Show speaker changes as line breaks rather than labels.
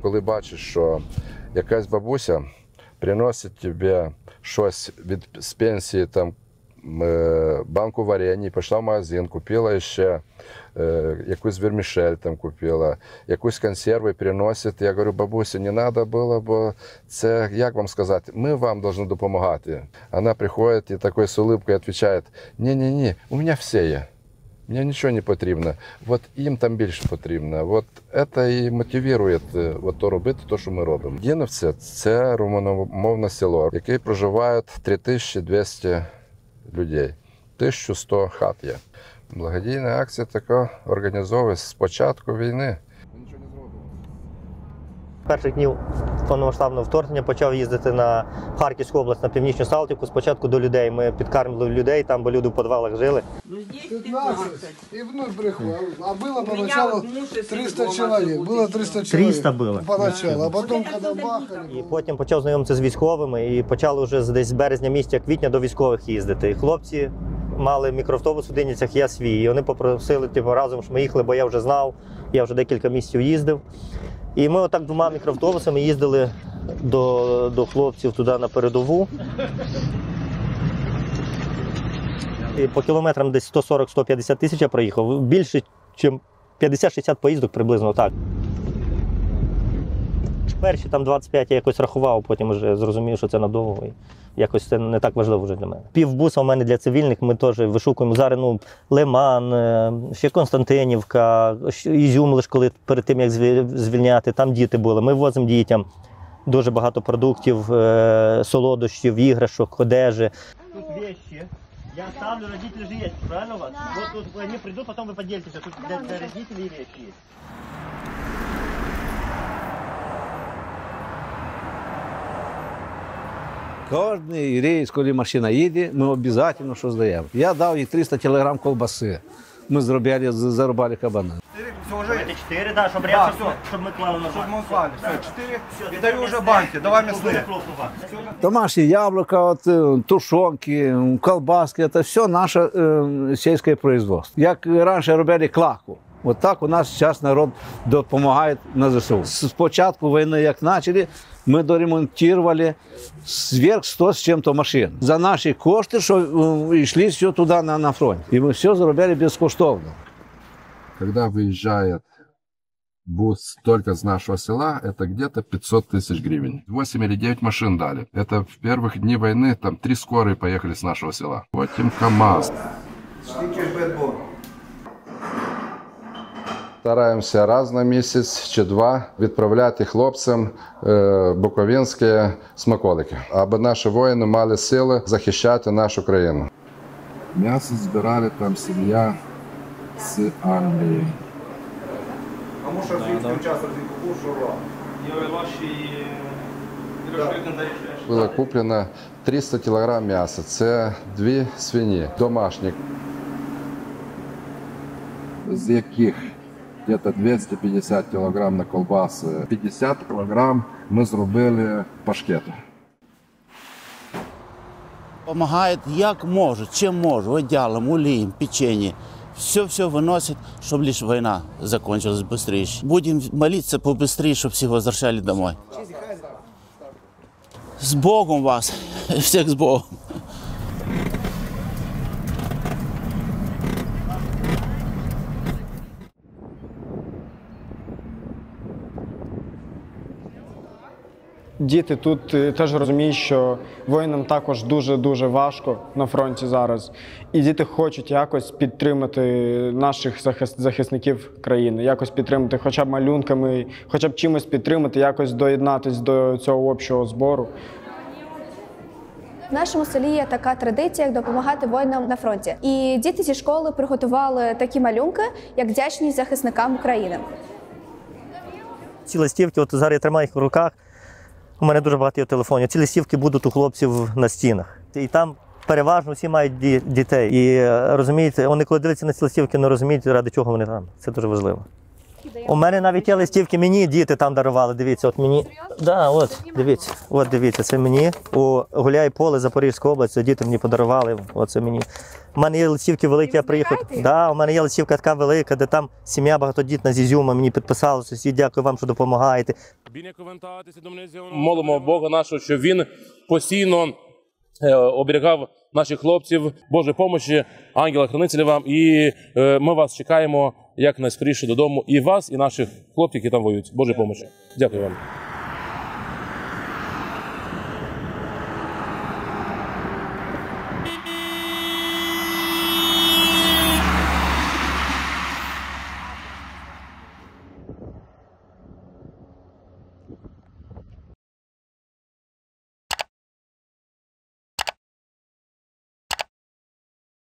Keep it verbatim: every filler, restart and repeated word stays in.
Коли бачиш, що якась бабуся приносить тобі щось від, з пенсії, там, банку варені, пішла в магазин, купила ще е, якусь вермішель там купила, якусь консерви приносить. Я говорю, бабуся, не треба було, бо це, як вам сказати, ми вам повинні допомагати. Вона приходить і такою з улыбкою відповідає, ні-ні-ні, у мене все є. Мені нічого не потрібно, от їм там більше потрібно. От це і мотивує от то робити, те, що ми робимо. Діновці – це румуномовне село, в яке проживають три тисячі двісті людей, тисяча сто хат є. Благодійна акція така організовується з початку війни.
Перших днів повномасштабного вторгнення почав їздити на Харківську область, на Північну Салтівку, спочатку до людей. Ми підкармлювали людей, там, бо люди в підвалах жили.
пятнадцать. И вновь приходил. А было поначалу триста человек. Было триста человек.
триста було.
Поначалу. А потом, когда бахали...
І потім почав знайомитися з військовими і почали вже десь з березня місяця, квітня до військових їздити. І хлопці мали мікроавтобус у Диніцях, я свій. І вони попросили типу, разом, що ми їхали, бо я вже знав, я вже декілька місяців їздив. І ми отак двома мікроавтобусами їздили до, до хлопців туди на передову. І по кілометрам десь сто сорок - сто п'ятдесят тисяч я проїхав. Більше, ніж п'ятдесят - шістдесят поїздок приблизно так. Перші там двадцять п'ять я якось рахував, потім вже зрозумів, що це надовго. І якось це не так важливо вже для мене. Півбуса у мене для цивільних, ми теж вишукуємо зараз ну, Лиман, ще Константинівка, Ізюм лише коли перед тим, як звільняти, там діти були. Ми возимо дітям дуже багато продуктів, солодощів, іграшок, одежі. Тут речі. Я ставлю, родители же есть, правильно у вас? Да. Вот тут они придут, потом вы поделитесь, тут для, для родителей вещи есть.
Кожний рейс, коли машина їде, ми обов'язково щось даємо. Я дав їй триста кілограм колбаси. Ми зробили, зарубали кабана.
Давайте четыре, да, чтобы рядом, да, чтобы мы клали на
Чтобы мы клали. Все, четыре. И даю уже банки. Давай мясные.
Домашние яблоко, вот, тушенки, колбаски, это все наше э, сельское производство. Як раніше робили клаку. От так у нас зараз народ допомагає на ЗСУ. З початку війни, як почали, ми доремонтували зверх сто з чим-то машин. За наші кошти, що йшли все туди на, на фронт. І ми все зробили безкоштовно.
Когда выезжает бус только с нашего села, это где-то пятьсот тысяч гривен. восемь или девять машин дали. Это в первых дни войны, там три скорые поехали с нашего села. Потом КАМАЗ. Стараємося раз на місяць чи два відправляти хлопцям е, буковинські смаколики, аби наші воїни мали сили захищати нашу країну. М'ясо збирали там сім'я з Англії.
А може звідки участвувати в кукурудзу?
Було куплено триста кілограм м'яса. Це дві свині домашні, з яких где-то двісті п'ятдесят кілограм на колбаси, п'ятдесят кілограм ми зробили пашкети.
Помогает як может, чем может, одеялом, улеем, печенье. Все-все выносит, чтобы лишь война закончилась быстрее. Будем молиться побыстрее, чтобы всех возвращали домой. С Богом вас, всех с Богом.
Діти тут теж розуміють, що воїнам також дуже-дуже важко на фронті зараз. І діти хочуть якось підтримати наших захисників країни, якось підтримати хоча б малюнками, хоча б чимось підтримати, якось доєднатися до цього общого збору.
В нашому селі є така традиція, як допомагати воїнам на фронті. І діти зі школи приготували такі малюнки, як вдячність захисникам України.
Ці листівки, от зараз я тримаю їх в руках, у мене дуже багато є телефонів. Ці листівки будуть у хлопців на стінах. І там переважно всі мають дітей. І розумієте, вони коли дивляться на ці листівки, не розуміють, ради чого вони там. Це дуже важливо. У мене навіть є листівки, мені діти там дарували. Дивіться, от мені. Да, от, дивіться, от дивіться, це мені. У Гуляйполе, Запорізька область, це діти мені подарували. Оце мені. У мене є листівки великі, я приїхав. Да, у мене є листівка така велика, де там сім'я багатодітна з Ізюма, мені підписали, сусід, дякую вам, що допомагаєте.
Молимо Бога нашого, щоб він постійно е, оберігав наших хлопців, Божої помощі, ангела-хранителя вам. І е, ми вас чекаємо якнайскоріше додому. І вас, і наших хлопців, які там воюють. Божої помощі. Дякую вам.